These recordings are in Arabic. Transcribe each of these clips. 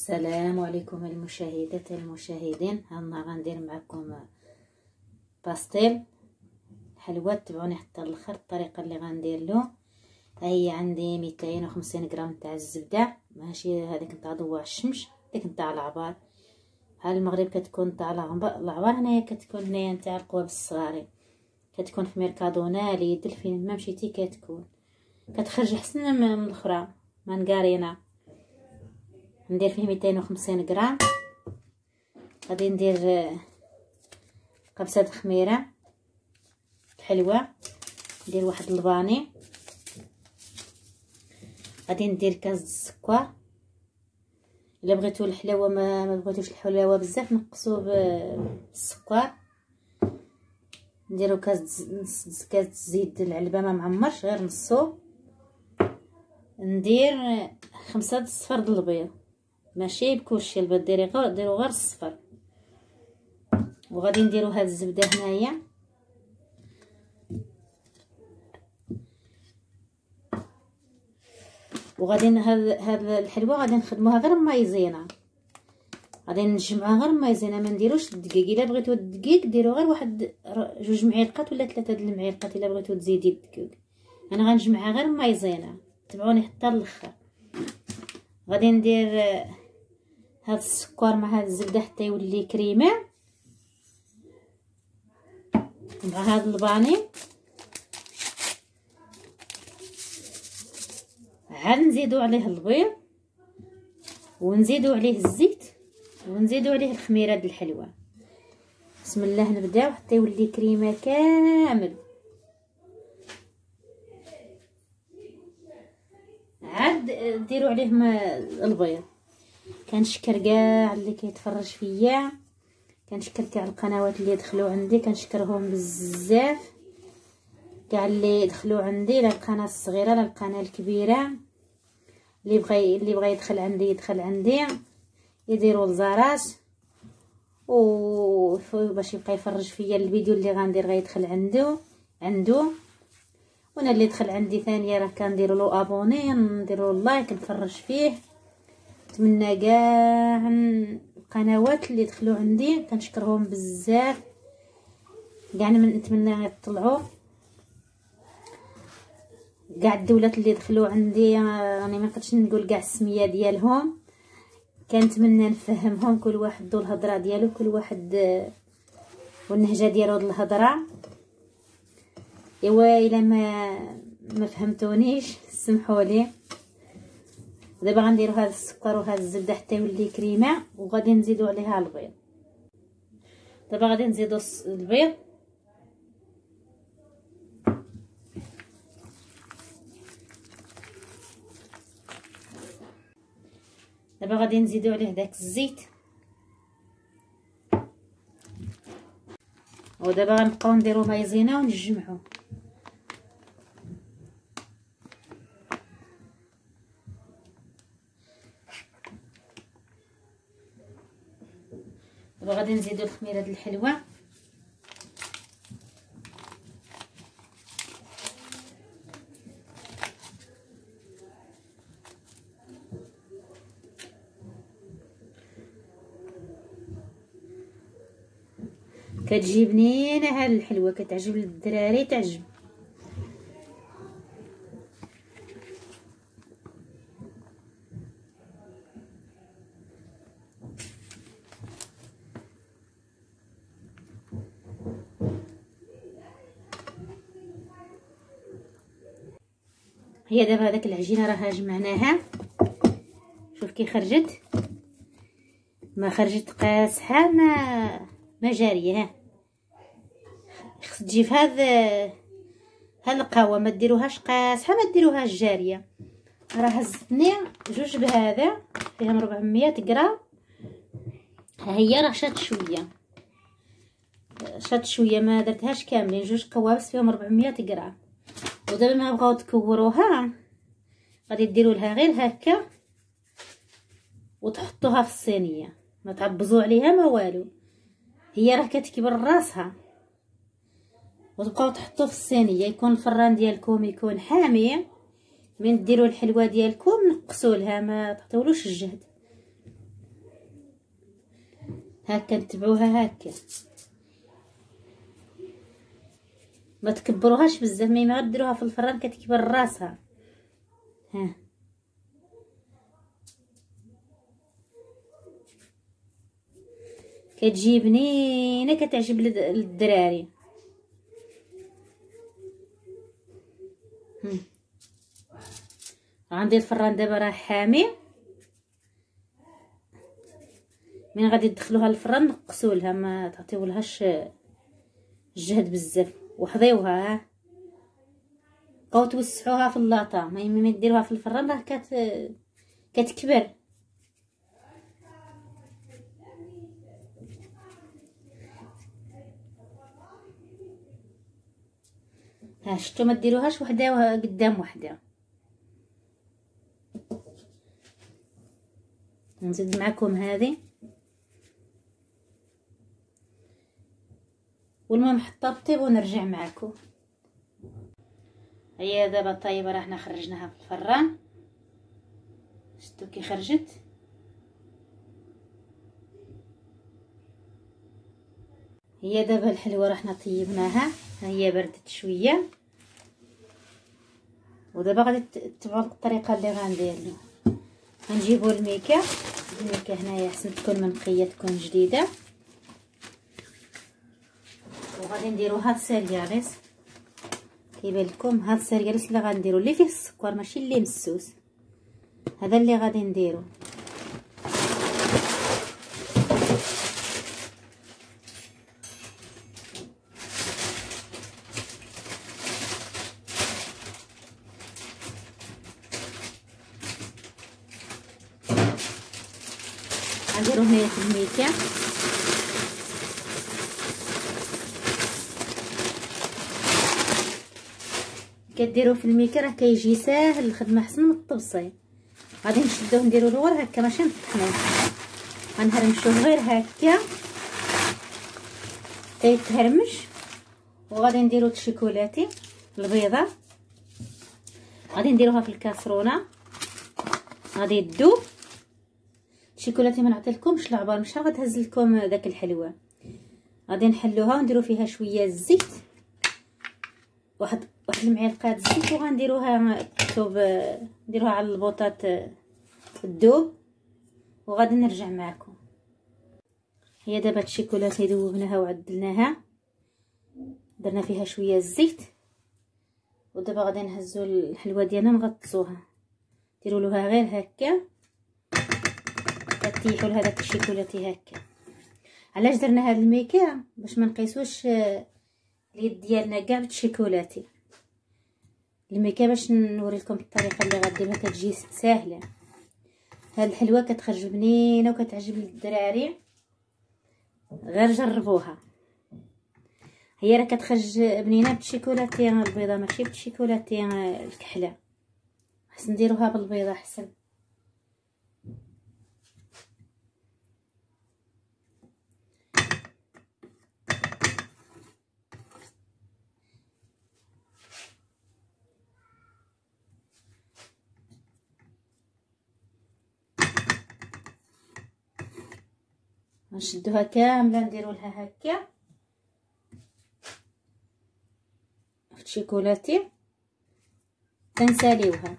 السلام عليكم المشاهدات المشاهدين. هنا غندير معكم باستيل حلوه. تبعوني حتى الاخر الطريقه اللي غندير له. هي عندي 250 غرام تاع الزبده، ماشي هذيك نتاع ضواء الشمس، ديك نتاع العبار. ها المغرب كتكون تاع العبار، هنايا كتكون هنايا نتاع القواب الصغاري، كتكون في ميركادونا ليدل فين ما مشيتي كتكون كتخرج احسن من الاخرى. مانقارينا ندير فيه 250 غرام. غادي ندير قبصه خميره حلوه، ندير واحد الباني، غادي ندير كاس السكر. الا بغيتو الحلاوه ما بغيتوش الحلاوه بزاف نقصوا بالسكر. نديرو كاس زيت العلبه ما معمرش غير نصو. ندير 5 صفر د البيض، ماشي بكلشي البيض، ديرو غير الصفر. وغادي نديرو هاد الزبده هنايا، وغادي هاد الحلوه غادي نخدموها غير مايزينا، غادي نجمعوها غير مايزينا، ما نديروش الدقيق. الا بغيتو الدقيق ديروا غير واحد 2 معالق ولا 3 د المعالق. الا بغيتو تزيدي الدقيق انا غنجمعها غير مايزينا. تبعوني حتى الاخر. غادي ندير هاد السكر مع هاد الزبده حتى يولي كريمه، مع هاد الباني. عاد نزيدو عليه البيض، ونزيدو عليه الزيت، ونزيدو عليه الخميره د الحلوه. بسم الله نبداو حتى يولي كريمه كامل. عاد ديرو عليه البيض. كنشكر كاع اللي كيتفرج فيا، كنشكر كاع القنوات اللي دخلوا عندي، كنشكرهم بزاف كاع اللي دخلوا عندي، لا القناه الصغيره لا القناه الكبيره. اللي بغى يدخل عندي يديروا الزرات باش يبقى يفرج فيا الفيديو اللي غندير غيدخل عنده. وانا اللي دخل عندي ثانيه راه كنديروا له ابوني، نديروا له لايك، نفرج فيه. نتمنى كاع القنوات اللي دخلوا عندي كنشكرهم بزاف كاع. نتمنى يطلعوا كاع الدولات اللي دخلوا عندي. راني ما نقدرش نقول كاع السميه ديالهم، كنتمنى نفهمهم كل واحد ذو الهضره ديالو، كل واحد والنهجه ديالو د الهضره. ايوا الا ما فهمتونيش سمحوا لي. دابا غنديروا هذا السكر وهذا الزبده حتى يولي كريمه، وغادي نزيدوا عليها البيض. دابا غادي نزيدوا البيض، دابا غادي نزيدوا عليه داك الزيت، ودابا غنبقاو نديروا مايزينا ونجمعوا. دابا غادي نزيدوا الخميره د الحلوه، كتجي بنينه هاد الحلوه، كتعجب للدراري تعجب. هي دابا هذاك العجينه راها جمعناها، شوف كي خرجت، ما خرجت قاصحه ما جاريه. ها خص تجي في هذا القهوه، ما ديروهاش قاصحه، ما ديروهاش جاريه. راه هزتني 2 بهذا فيهم 400 غرام. ها هي راه شات شويه ما درتهاش كاملين، 2 قوابس فيهم 400 غرام. ودابا ما بغاو تكوروها غادي ديروا لها غير هكا وتحطوها في الصينيه، ما تعبزوا عليها ما والو. هي راه كتكبر راسها، وتبقاو تحطوه في الصينيه. يكون الفران ديالكم يكون حامي، من ديروا الحلوه ديالكم نقصوا لها، ما تعطيولوش الجهد. هكا نتبعوها هكا، ما تكبروهاش بزاف، ما غديروها في الفران كتكبر راسها. ها كتجي بنينه، كتعجب للدراري. عندي الفران دابا راه حامي، من غادي تدخلوها للفران نقصولها، ما تعطيولهاش الجهد بزاف، وحضيوها. ها بقاو توسعوها في اللاطه، ما ديروها في الفران راه كتكبر. ها شفتوا، ما ديروهاش وحده قدام وحده. نزيد معكم هذه، والمهم حطها بطيب ونرجع معكم. هي دابا طايبه، راه حنا خرجناها في الفران، شفتوا كي خرجت. هي دابا الحلوه راه حنا طيبناها، هي بردت شويه، ودابا غادي تتبعوا الطريقه اللي غندير له. غنجيبوا الميكه هنايا، احسن تكون منقيه، تكون جديده، وغادي نديرو هاد السيرياليس. كيبان لكم هاد السيرياليس اللي غنديرو، اللي فيه السكر ماشي اللي مسوس، هذا اللي غادي نديرو. غنديرو هنايا في الميكه. كديروا في الميكه راه كيجي ساهل الخدمه، احسن من الطبسي. غادي نشدوه نديرو لور هكا، ماشي نطحنوه، غنهرمشوه غير هكا تيتهرمش. وغادي نديرو الشيكولاتي البيضه، غادي نديروها في الكاسرونه، غادي تذوب. الشيكولاتي ما نعطيلكمش العبار، مش غتهز لكم داك الحلوه. غادي نحلوها ونديرو فيها شويه الزيت، واحد المعلقه الزيت، وغنديروها مكتوب نديروها على البوطات تذوب، وغادي نرجع معكم. هي دابا الشيكولاتي ذوبناها وعدلناها، درنا فيها شويه الزيت، ودابا غادي نهزو الحلوه ديالنا نغطسوها، ديروا لها غير هكا، كتيحوا لها داك الشيكولاتي هكا. علاش درنا هاد الميكا؟ باش ما نقيسوش اليد ديالنا كاع بالشيكولاتي. الميكا باش نوري لكم الطريقه اللي غديروها، كتجي ساهله. هاد الحلوه كتخرج بنينه وكتعجب للدراري، غير جربوها. هي راه كتخرج بنينه بالشيكولاتي البيضه، ماشي بالشيكولاتي الكحله، احسن نديروها بالبيضه احسن. نشدوها كامله، نديرو لها هكا في الشيكولاتي تنساليوها.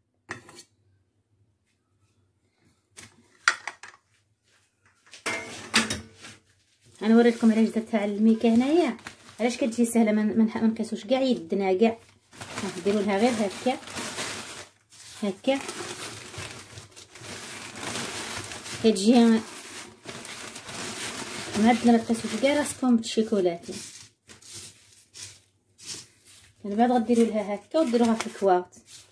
غنوري لكم علاش درتها على الميكا هنايا، علاش كتجي سهله، ما نقيسوش كاع يدنا كاع، نديروا لها غير هكا هكا، كتجي معدله، ما تقيسوش كاع راسكم بالشيكولاتي. من بعد غديروا لها هكا وديروها في الكواط.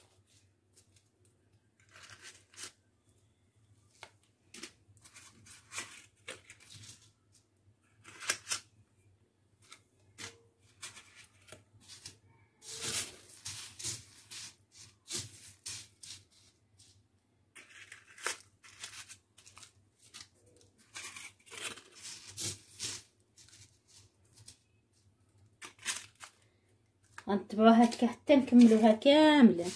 غنتبعوها هكا حتى نكملوها كامله.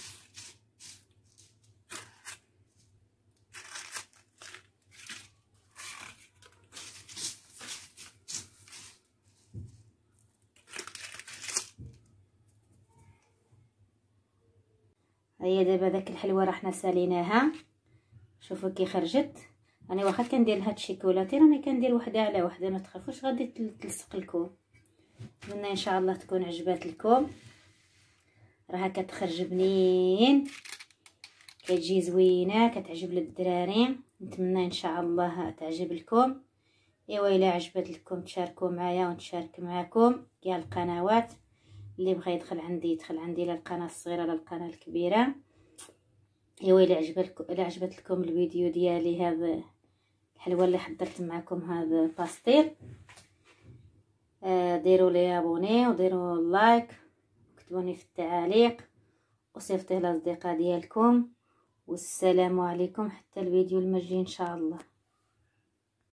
هيا دابا داك الحلوه راه حنا ساليناها، شوفوا كي خرجت. انا واخا كندير لها الشيكولاتي راني كندير وحده على وحده، ما تخافوش غادي تلصق لكم. نتمنى ان شاء الله تكون عجبات لكم، راها كتخرج بنين، كتجي زوينه، كتعجب للدراري. نتمنى ان شاء الله تعجب لكم. ايوا الا عجبت لكم تشاركوا معايا ونشارك معكم كاع القنوات. اللي بغى يدخل عندي يدخل عندي، لا القناه الصغيره لا القناه الكبيره. ايوا الا عجبت لكم الفيديو ديالي هذا الحلوه اللي حضرت معكم هذا باستيل، ديروا لي ابوني وديروا لايك وكتبوني في التعاليق وصيفطوه للاصدقاء ديالكم. والسلام عليكم حتى الفيديو المجي ان شاء الله.